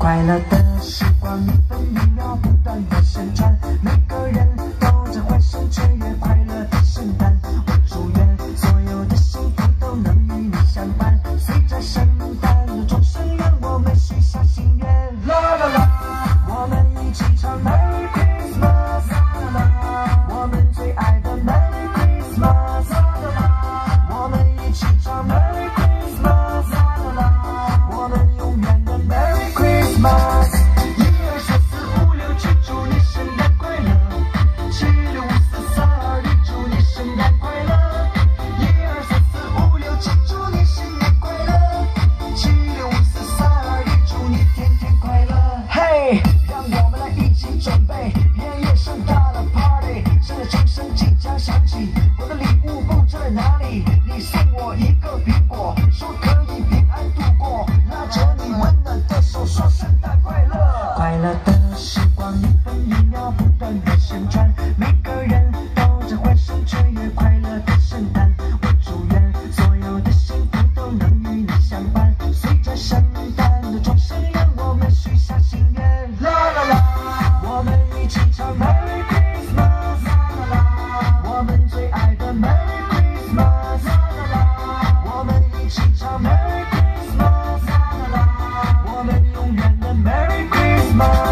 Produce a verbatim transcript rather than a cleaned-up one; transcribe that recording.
快乐的时光一分一秒不断的旋转，每个人都在欢声雀跃快乐的圣诞。我祝愿所有的幸福都能与你相伴，随着圣诞的钟声，让我们许下心愿。啦啦啦，我们一起唱 Merry Christmas， 啦啦啦，我们最爱的 Merry Christmas， 啦啦啦，我们一起唱 Merry Christmas， 啦啦啦，我们永远的 Merry Christmas。一二三四五六七，祝你圣诞快乐！七六五四三二一，祝你圣诞快乐！一二三四五六七，祝你新年快乐！七六五四三二一，祝你天天快乐！嘿，让我们来一起准备连夜盛大的 party， 圣诞钟声即将响起，我的礼物不知在哪里？你送我一个苹果，说可以平安度过，拉着你温暖的手，说圣诞快乐！快乐的时光一分一秒不断的旋转，每个人都在欢声雀跃快乐的圣诞。我祝愿所有的幸福都能与你相伴，随着圣诞的钟声，让我们许下心愿。啦啦啦，我们一起唱 Merry Christmas， 啦啦啦，我们最爱的 Merry Christmas， 啦啦啦，我们一起唱 Merry Christmas， 啦啦啦，我们永远的 Merry Christmas。